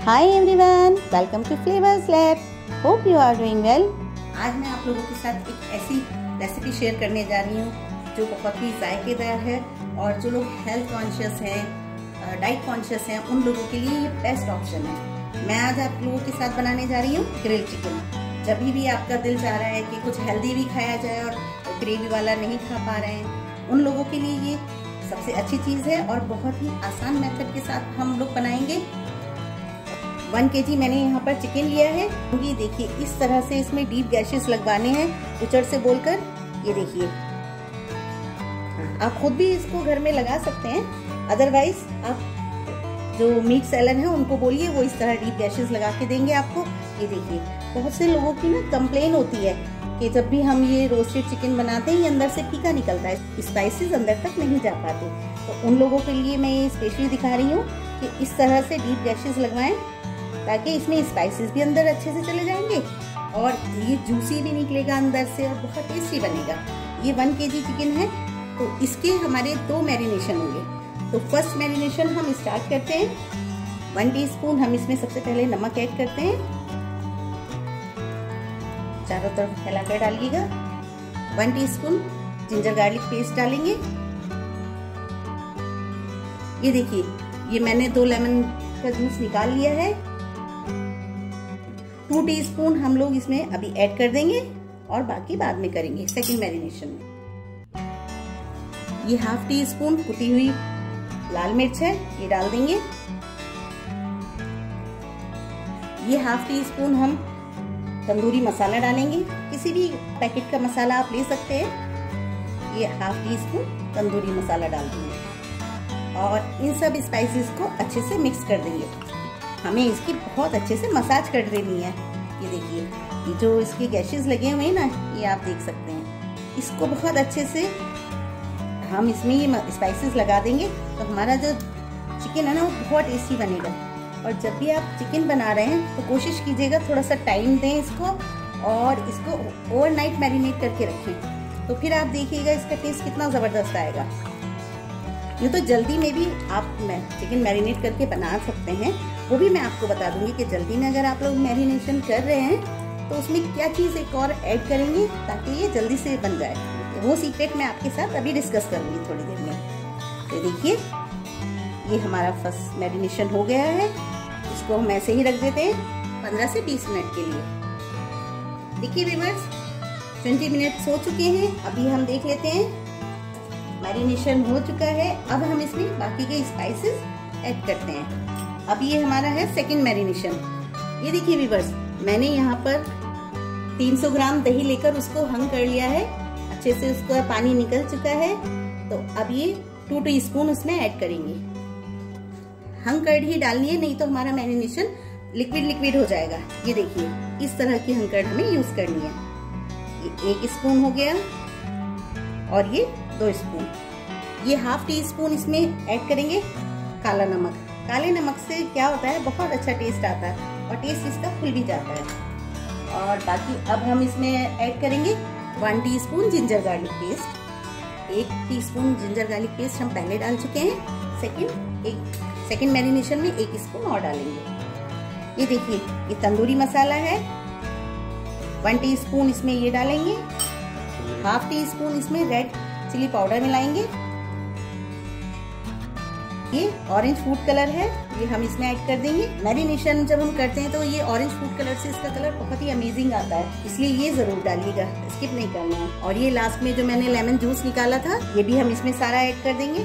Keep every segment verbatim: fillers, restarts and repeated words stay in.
Hi everyone, welcome to flavours lab. Hope you are doing well. आज मैं आप लोगों के साथ एक ऐसी रेसिपी शेयर करने जा रही हूँ जो बहुत ही जायकेदार है और जो लोग हेल्थ कॉन्शियस हैं, डाइट कॉन्शियस हैं, उन लोगों के लिए ये बेस्ट ऑप्शन है। मैं आज आप लोगों के साथ बनाने जा रही हूँ ग्रिल चिकन। जब भी आपका दिल चाह रहा है कि कुछ हेल्दी भी खाया जाए और ग्रेवी वाला नहीं खा पा रहे हैं, उन लोगों के लिए ये सबसे अच्छी चीज़ है और बहुत ही आसान मेथड के साथ हम लोग बनाएंगे। वन केजी मैंने यहाँ पर चिकन लिया है। ये देखिए, इस तरह से इसमें डीप गैशेस लगवाने हैं उचड़ से बोलकर। ये देखिए, आप खुद भी इसको घर में लगा सकते हैं, अदरवाइज आप जो मीट सेलर हैं उनको बोलिए वो इस तरह डीप गैशेस लगा के देंगे आपको। ये देखिए, बहुत से लोगों की ना कंप्लेन होती है कि जब भी हम ये रोस्टेड चिकन बनाते हैं ये अंदर से फीका निकलता है, स्पाइसेस अंदर तक नहीं जा पाते। तो उन लोगों के लिए मैं ये स्पेशली दिखा रही हूँ कि इस तरह से डीप गैशेस लगवाएं ताकि इसमें स्पाइसेस भी अंदर अच्छे से चले जाएंगे और ये जूसी भी निकलेगा अंदर से और बहुत टेस्टी बनेगा। ये वन केजी चिकन है तो इसके हमारे दो मैरिनेशन होंगे। तो फर्स्ट मैरिनेशन हम स्टार्ट करते हैं। वन टीस्पून हम इसमें सबसे पहले नमक ऐड करते हैं, चारों तरफ फैला कर डालिएगा। One teaspoon ginger garlic paste डालेंगे। ये देखिए, ये मैंने दो लेमन का जूस निकाल लिया है। टू टीस्पून हम लोग इसमें अभी ऐड कर देंगे और बाकी बाद में करेंगे सेकंड मैरिनेशन में। ये हाफ टी स्पून कुटी हुई लाल मिर्च है, ये डाल देंगे। ये हाफ टी स्पून हम तंदूरी मसाला डालेंगे, किसी भी पैकेट का मसाला आप ले सकते हैं। ये half teaspoon tandoori masala डाल देंगे और इन सब स्पाइसेस को अच्छे से मिक्स कर देंगे। हमें इसकी बहुत अच्छे से मसाज कर देनी है। ये देखिए, ये जो इसके गैशेस लगे हुए हैं ना, ये आप देख सकते हैं। इसको बहुत अच्छे से हम इसमें ये स्पाइसेस लगा देंगे तो हमारा जो चिकन है ना वो बहुत टेस्टी बनेगा। और जब भी आप चिकन बना रहे हैं तो कोशिश कीजिएगा थोड़ा सा टाइम दें इसको और इसको ओवरनाइट मैरिनेट करके रखें, तो फिर आप देखिएगा इसका टेस्ट कितना ज़बरदस्त आएगा। ये तो जल्दी में भी आप चिकन मैरिनेट करके बना सकते हैं, वो भी मैं आपको बता दूंगी कि जल्दी में अगर आप लोग मैरिनेशन कर रहे हैं तो उसमें क्या चीज़ एक और ऐड करेंगे ताकि ये जल्दी से बन जाए। वो सीक्रेट मैं आपके साथ अभी डिस्कस करूंगी थोड़ी देर में। तो देखिए, ये हमारा फर्स्ट मैरिनेशन हो गया है। इसको हम ऐसे ही रख देते हैं पंद्रह से बीस मिनट के लिए। देखिए व्यूअर्स, बीस मिनट हो चुके हैं। अभी हम देख लेते हैं, मैरिनेशन हो चुका है। अब हम इसमें बाकी के स्पाइसेस ऐड करते हैं। अब ये हमारा है सेकंड मैरिनेशन। ये देखिए व्यूअर्स, मैंने यहाँ पर तीन सौ ग्राम दही लेकर उसको हंग कर लिया है, अच्छे से उसका पानी निकल चुका है। तो अब ये टू टीस्पून उसमें ऐड करेंगे। हंग कर्ड ही डालनी है, नहीं तो हमारा मैरिनेशन लिक्विड लिक्विड हो जाएगा। ये देखिए, इस तरह की हंग कर्ड हमें यूज करनी है। ये एक स्पून हो गया और ये दो स्पून। ये हाफ टी स्पून इसमें ऐड करेंगे काला नमक। काले नमक से क्या होता है, बहुत अच्छा टेस्ट आता है और टेस्ट इसका खुल भी जाता है। और बाकी अब हम इसमें ऐड करेंगे one teaspoon ginger garlic paste. एक टीस्पून जिंजर गार्लिक पेस्ट हम पहले डाल चुके हैं, सेकंड एक सेकंड मैरिनेशन में एक स्पून और डालेंगे। ये देखिए, ये तंदूरी मसाला है, वन टीस्पून इसमें ये डालेंगे। हाफ टी स्पून इसमें रेड चिली पाउडर मिलाएंगे। ये ऑरेंज फूड कलर है, ये हम इसमें ऐड कर देंगे। मैरिनेशन जब हम करते हैं तो ये ऑरेंज फूड कलर से इसका कलर बहुत ही अमेजिंग आता है, इसलिए ये जरूर डालिएगा, स्किप नहीं करना है। और ये लास्ट में जो मैंने लेमन जूस निकाला था ये भी हम इसमें सारा ऐड कर देंगे।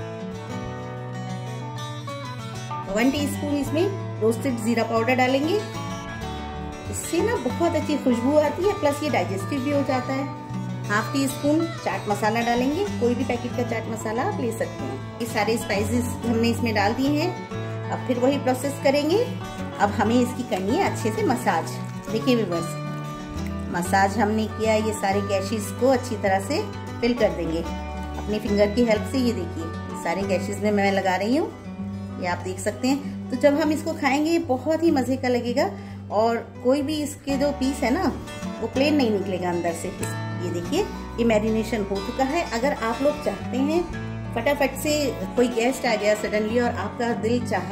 वन टीस्पून इसमें रोस्टेड जीरा पाउडर डालेंगे, इससे ना बहुत अच्छी खुशबू आती है, प्लस ये डाइजेस्टिव भी हो जाता है। Half teaspoon chaat masala डालेंगे, कोई भी पैकेट का चाट मसाला आप ले सकते हैं। ये सारे स्पाइसेस हमने इसमें डाल दिए हैं। अब फिर वही प्रोसेस करेंगे। अब हमें इसकी करनी है अच्छे से मसाज। देखिए व्यूअर्स, मसाज हमने किया, ये सारे गैशेस को अच्छी तरह से फिल कर देंगे अपने फिंगर की हेल्प से। ये देखिए, ये सारे गैशेस में मैं लगा रही हूँ, ये आप देख सकते हैं। तो जब हम इसको खाएंगे बहुत ही मजे का लगेगा और कोई भी इसके जो पीस है ना वो प्लेन नहीं निकलेगा अंदर से। ये देखिए, ये मैरिनेशन हो चुका है। अगर आप लोग चाहते हैं फटाफट से, कोई गेस्ट आ गया सडनली और आपका दिल चाहा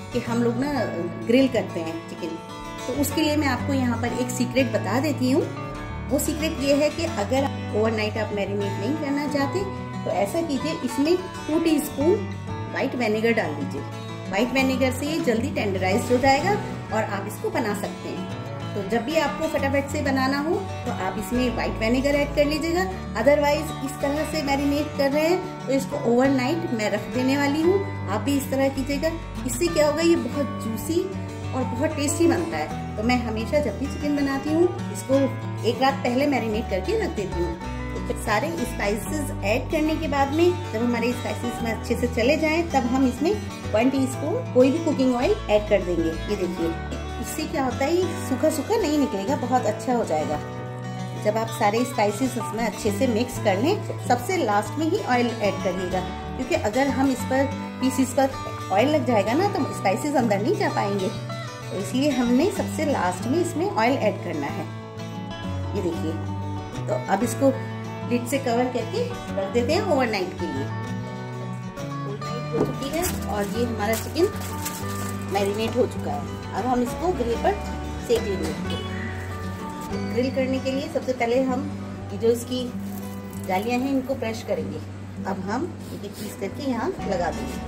कि हम लोग ना ग्रिल करते हैं चिकन, तो उसके लिए मैं आपको यहाँ पर एक सीक्रेट बता देती हूँ। वो सीक्रेट ये है कि अगर ओवरनाइट आप मैरिनेट नहीं करना चाहते तो ऐसा कीजिए, इसमें two teaspoon white vinegar डाल दीजिए। व्हाइट विनेगर से ये जल्दी टेंडराइज हो जाएगा और आप इसको बना सकते हैं। तो जब भी आपको फटाफट से बनाना हो तो आप इसमें व्हाइट विनेगर ऐड कर लीजिएगा। अदरवाइज इस तरह से मैरिनेट कर रहे हैं तो इसको ओवरनाइट मैं रख देने वाली हूँ, आप भी इस तरह कीजिएगा। इससे क्या होगा, ये बहुत जूसी और बहुत टेस्टी बनता है। तो मैं हमेशा जब भी चिकन बनाती हूँ इसको एक रात पहले मैरिनेट करके रख देती हूँ। तो सारे स्पाइसेस ऐड करने के बाद में जब हमारे स्पाइसेस में अच्छे से चले जाएं, तब हम इसमें वन टीस्पून कोई भी कुकिंग ऑयल ऐड कर देंगे। ये देखिए, इससे क्या होता है, ये सूखा सूखा नहीं निकलेगा, बहुत अच्छा हो जाएगा। जब आप सारे स्पाइसेस इसमें अच्छे से मिक्स कर लें, सबसे लास्ट में ही ऑयल ऐड करिएगा, क्योंकि अगर हम इस पर पीसीस पर ऑयल लग जाएगा ना तो स्पाइसेस अंदर नहीं जा पाएंगे। तो इसलिए हमने सबसे लास्ट में इसमें ऑयल ऐड करना है। ये देखिए, तो अब इसको लिड से कवर करके रख देते हैं ओवरनाइट के लिए। ओवरनाइट हो चुकी है और ये हमारा चिकन मैरिनेट हो चुका है। अब हम इसको ग्रिल पर सेक लेंगे। ग्रिल करने के लिए सबसे पहले हम ये जो इसकी जालियां हैं इनको ब्रश करेंगे। अब हम एक एक पीस करके यहाँ लगा देंगे।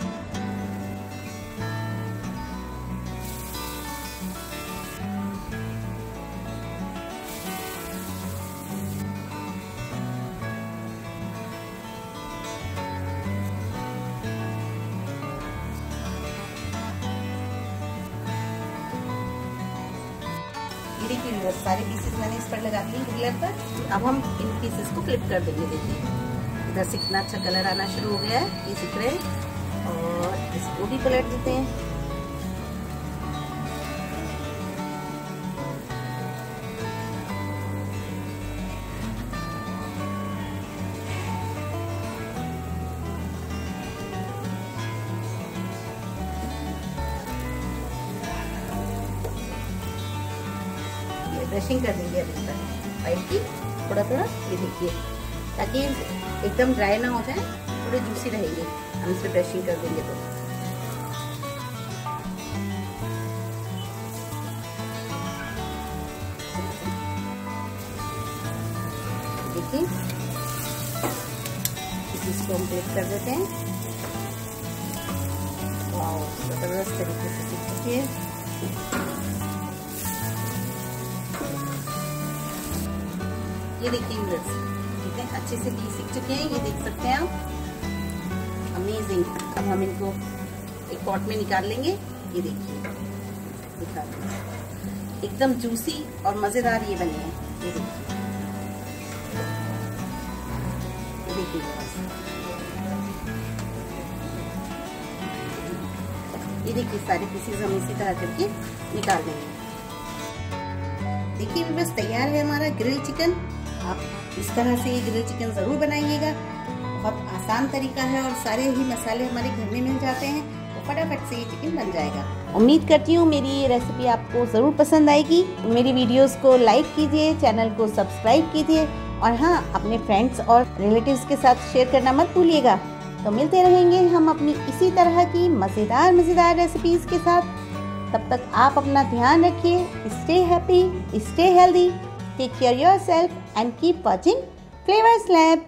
देखिए सारे पीसेस मैंने इस पर लगा दिए ग्रिलर पर। अब हम इन पीसेस को फ्लिप कर देंगे। देखिए इधर से कितना अच्छा कलर आना शुरू हो गया है, ये सीख रहे हैं। और इसको भी पलट देते हैं। ब्रशिंग कर देंगे अभी तक ऑयल की थोड़ा थोड़ा। ये देखिए, ताकि एकदम ड्राई ना हो जाए, थोड़े जूसी रहेंगे। हम इसे ब्रशिंग कर देंगे तो देखिए इसको हम प्लेट कर देते हैं। वाओ, जबरदस्त तरीके से सीख चुकी है। ये देखिए कितने अच्छे से पीस सीख चुके हैं, ये देख सकते हैं आप। अमेजिंग। अब हम इनको एक पॉट में निकाल लेंगे। ये देखिए, दिखा एकदम जूसी और मजेदार ये बने हैं। ये देखिए, ये देखिए ये देखिए सारे पीसेस हम इसी तरह करके निकाल देंगे। देखिए बस तैयार है हमारा ग्रिल चिकन। आप इस तरह से ये ग्रिल चिकन जरूर बनाइएगा, बहुत आसान तरीका है और सारे ही मसाले हमारे घर में मिल जाते हैं, तो फटाफट से ये चिकन बन जाएगा। उम्मीद करती हूँ मेरी ये रेसिपी आपको ज़रूर पसंद आएगी। मेरी वीडियोस को लाइक कीजिए, चैनल को सब्सक्राइब कीजिए और हाँ, अपने फ्रेंड्स और रिलेटिव्स के साथ शेयर करना मत भूलिएगा। तो मिलते रहेंगे हम अपनी इसी तरह की मज़ेदार मज़ेदार रेसिपीज़ के साथ। तब तक आप अपना ध्यान रखिए। Stay happy, stay healthy, take care yourself and keep watching Flavors Lab.